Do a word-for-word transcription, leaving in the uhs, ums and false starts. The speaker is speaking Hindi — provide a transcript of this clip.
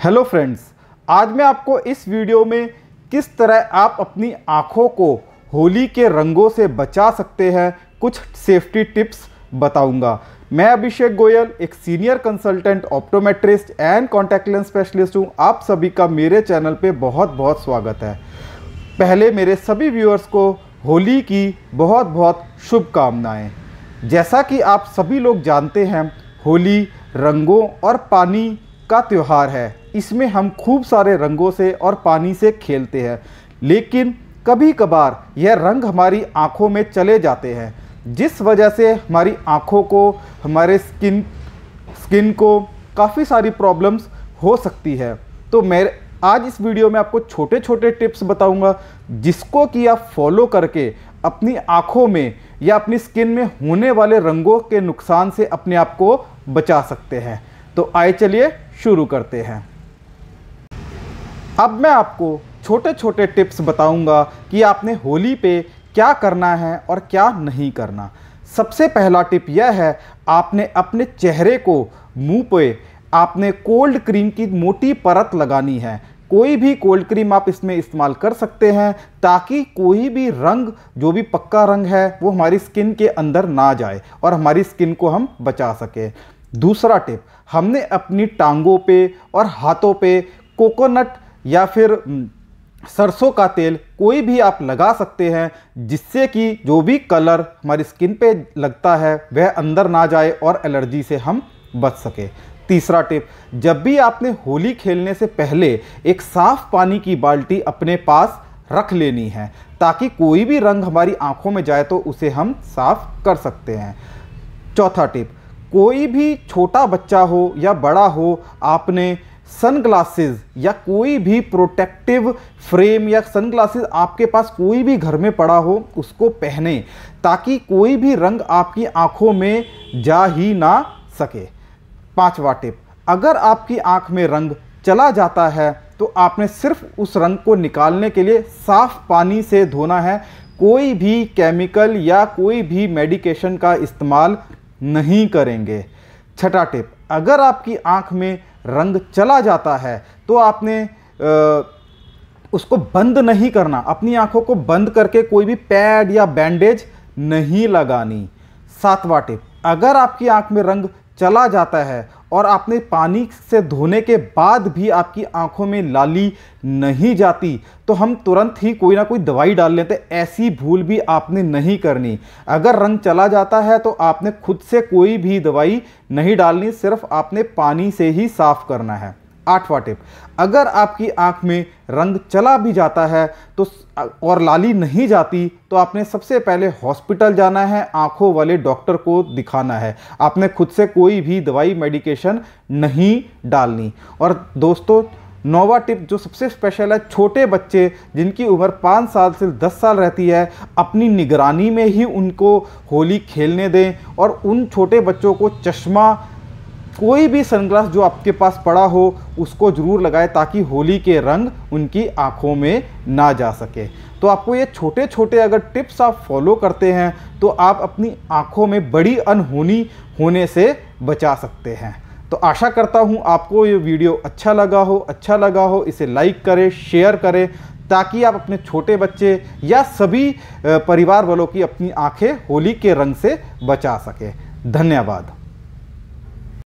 हेलो फ्रेंड्स, आज मैं आपको इस वीडियो में किस तरह आप अपनी आँखों को होली के रंगों से बचा सकते हैं कुछ सेफ्टी टिप्स बताऊंगा। मैं अभिषेक गोयल, एक senior consultant optometrist and contact lens specialist हूं। आप सभी का मेरे चैनल पे बहुत बहुत स्वागत है। पहले मेरे सभी व्यूअर्स को होली की बहुत बहुत शुभकामनाएं। जैसा कि आप सभी लोग जानते हैं, होली रंगों और पानी का त्यौहार है। इसमें हम खूब सारे रंगों से और पानी से खेलते हैं, लेकिन कभी कभार यह रंग हमारी आँखों में चले जाते हैं, जिस वजह से हमारी आँखों को, हमारे स्किन स्किन को काफ़ी सारी प्रॉब्लम्स हो सकती है। तो मैं आज इस वीडियो में आपको छोटे छोटे टिप्स बताऊंगा, जिसको कि आप फॉलो करके अपनी आँखों में या अपनी स्किन में होने वाले रंगों के नुकसान से अपने आप को बचा सकते हैं। तो आइए चलिए शुरू करते हैं। अब मैं आपको छोटे छोटे टिप्स बताऊंगा कि आपने होली पे क्या करना है और क्या नहीं करना। सबसे पहला टिप यह है, आपने अपने चेहरे को, मुंह पे आपने कोल्ड क्रीम की मोटी परत लगानी है। कोई भी कोल्ड क्रीम आप इसमें इस्तेमाल कर सकते हैं, ताकि कोई भी रंग, जो भी पक्का रंग है, वो हमारी स्किन के अंदर ना जाए और हमारी स्किन को हम बचा सकें। दूसरा टिप, हमने अपनी टांगों पे और हाथों पे कोकोनट या फिर सरसों का तेल कोई भी आप लगा सकते हैं, जिससे कि जो भी कलर हमारी स्किन पे लगता है वह अंदर ना जाए और एलर्जी से हम बच सके। तीसरा टिप, जब भी आपने होली खेलने से पहले एक साफ पानी की बाल्टी अपने पास रख लेनी है, ताकि कोई भी रंग हमारी आंखों में जाए तो उसे हम साफ कर सकते हैं। चौथा टिप, कोई भी छोटा बच्चा हो या बड़ा हो, आपने सनग्लासेस या कोई भी प्रोटेक्टिव फ्रेम या सनग्लासेस आपके पास कोई भी घर में पड़ा हो, उसको पहने, ताकि कोई भी रंग आपकी आंखों में जा ही ना सके। पांचवा टिप, अगर आपकी आंख में रंग चला जाता है तो आपने सिर्फ उस रंग को निकालने के लिए साफ पानी से धोना है। कोई भी केमिकल या कोई भी मेडिकेशन का इस्तेमाल नहीं करेंगे। छठा टिप, अगर आपकी आंख में रंग चला जाता है तो आपने आ, उसको बंद नहीं करना। अपनी आंखों को बंद करके कोई भी पैड या बैंडेज नहीं लगानी। सातवां टिप, अगर आपकी आंख में रंग चला जाता है और आपने पानी से धोने के बाद भी आपकी आंखों में लाली नहीं जाती, तो हम तुरंत ही कोई ना कोई दवाई डाल लेते। ऐसी भूल भी आपने नहीं करनी। अगर रंग चला जाता है तो आपने खुद से कोई भी दवाई नहीं डालनी, सिर्फ आपने पानी से ही साफ करना है। आठवां टिप, अगर आपकी आंख में रंग चला भी जाता है तो और लाली नहीं जाती, तो आपने सबसे पहले हॉस्पिटल जाना है, आंखों वाले डॉक्टर को दिखाना है। आपने खुद से कोई भी दवाई मेडिकेशन नहीं डालनी। और दोस्तों, नौवां टिप जो सबसे स्पेशल है, छोटे बच्चे जिनकी उम्र पाँच साल से दस साल रहती है, अपनी निगरानी में ही उनको होली खेलने दें और उन छोटे बच्चों को चश्मा, कोई भी सनग्लास जो आपके पास पड़ा हो उसको ज़रूर लगाएं, ताकि होली के रंग उनकी आंखों में ना जा सके। तो आपको ये छोटे छोटे अगर टिप्स आप फॉलो करते हैं तो आप अपनी आंखों में बड़ी अनहोनी होने से बचा सकते हैं। तो आशा करता हूँ आपको ये वीडियो अच्छा लगा हो। अच्छा लगा हो इसे लाइक करें, शेयर करें, ताकि आप अपने छोटे बच्चे या सभी परिवार वालों की अपनी आंखें होली के रंग से बचा सकें। धन्यवाद।